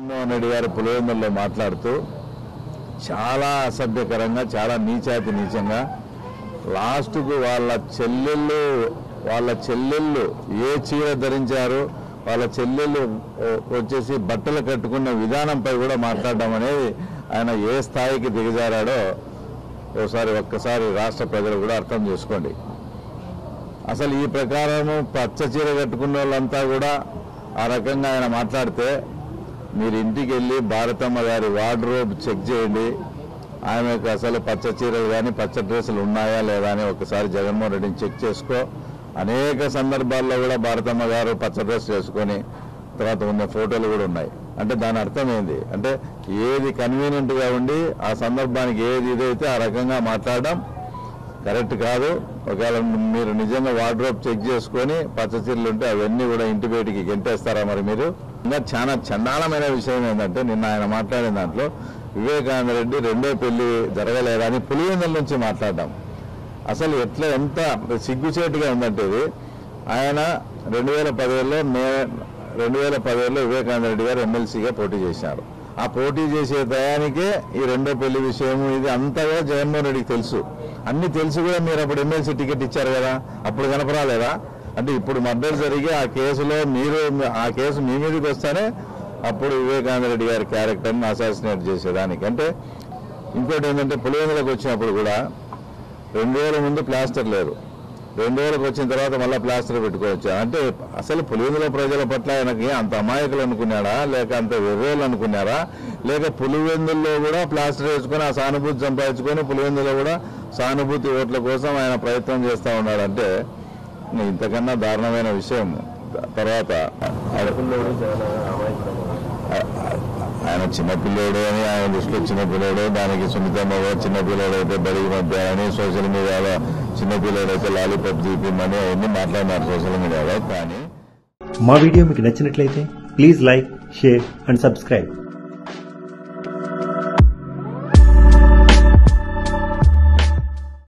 జగన్మోహన్ రెడ్డి గారు పులివెందుల్లో మాట్లాడుతూ చాలా అసభ్యకరంగా, చాలా నీచంగా లాస్ట్కు వాళ్ళ చెల్లెళ్ళు ఏ చీర ధరించారు, వాళ్ళ చెల్లెళ్ళు వచ్చేసి బట్టలు కట్టుకున్న విధానంపై కూడా మాట్లాడడం అనేది ఆయన ఏ స్థాయికి దిగజారాడో ఒక్కసారి రాష్ట్ర ప్రజలు కూడా అర్థం చేసుకోండి. అసలు ఈ ప్రకారము పచ్చ చీర కట్టుకున్న వాళ్ళంతా కూడా ఆ రకంగా ఆయన మాట్లాడితే మీరు ఇంటికి వెళ్ళి భారతమ్మ గారి వార్డ్రోబ్ చెక్ చేయండి. ఆమెకు అసలు పచ్చ చీరలు కానీ పచ్చ డ్రెస్సులు ఉన్నాయా లేదా అని ఒకసారి జగన్మోహన్ రెడ్డిని చెక్ చేసుకో. అనేక సందర్భాల్లో కూడా భారతమ్మ గారు పచ్చ డ్రెస్ వేసుకొని తర్వాత ఉన్న ఫోటోలు కూడా ఉన్నాయి. అంటే దాని అర్థం ఏంది అంటే ఏది కన్వీనియంట్గా ఉండి ఆ సందర్భానికి ఏది ఇదైతే ఆ రకంగా మాట్లాడడం కరెక్ట్ కాదు. ఒకవేళ మీరు నిజంగా వార్డ్రోబ్ చెక్ చేసుకొని పచ్చ చీరలు ఉంటే అవన్నీ కూడా ఇంటి బయటికి గెంటేస్తారా? మరి మీరు ఇంకా చాలా చండాలమైన విషయం ఏంటంటే నిన్న ఆయన మాట్లాడిన దాంట్లో వివేకానంద రెడ్డి రెండో పెళ్లి జరగలేదా అని పులివెందుల నుంచి మాట్లాడడం అసలు ఎంత సిగ్గుచేటుగా ఉందంటే ఇది. ఆయన 2017లో వివేకానంద రెడ్డి గారు ఎమ్మెల్సీగా పోటీ చేశారు. ఆ పోటీ చేసే టయానికే ఈ రెండో పెళ్లి విషయం ఇది అంతగా జగన్మోహన్ రెడ్డికి తెలుసు. అన్ని తెలిసి కూడా మీరు అప్పుడు ఎమ్మెల్సీ టికెట్ ఇచ్చారు కదా, అప్పుడు కనపరాలేదా? అంటే ఇప్పుడు మర్డర్ జరిగి ఆ కేసులో ఆ కేసు మీ మీదకి వస్తానే అప్పుడు వివేకానంద రెడ్డి గారి క్యారెక్టర్ని అసాసినేట్ చేసేదానికి. అంటే ఇంకోటి ఏంటంటే పులివెందులకు వచ్చినప్పుడు కూడా 2 రోజుల ముందు ప్లాస్టర్ లేరు, 2 రోజులకు వచ్చిన తర్వాత మళ్ళీ ప్లాస్టర్ పెట్టుకోవచ్చు. అంటే అసలు పులివెందుల ప్రజల పట్ల ఆయనకి అంత అమాయకులు అనుకున్నాడా, లేక అంత వెర్రోళ్ళు అనుకున్నారా, లేక పులివెందుల్లో కూడా ప్లాస్టర్ వేసుకొని ఆ సానుభూతి సంపాదించుకొని పులివెందులో కూడా సానుభూతి ఓట్ల కోసం ఆయన ప్రయత్నం చేస్తూ ఉన్నాడంటే ఇంతకన్నా దారుణమైన విషయం. తర్వాత ఆయన చిన్నపిల్లోడు అని ఆయన దృష్టిలో చిన్నపిల్లోడు, దానికి సున్నితమ్మ చిన్నపిల్లోడు అయితే బడికి పంపారని, సోషల్ మీడియాలో చిన్నపిల్లోడు అయితే లాలీపాప్ తీపిమని అవన్నీ మాట్లాడినారు సోషల్ మీడియాలో. కానీ మా వీడియో మీకు నచ్చినట్లయితే please like, share and subscribe.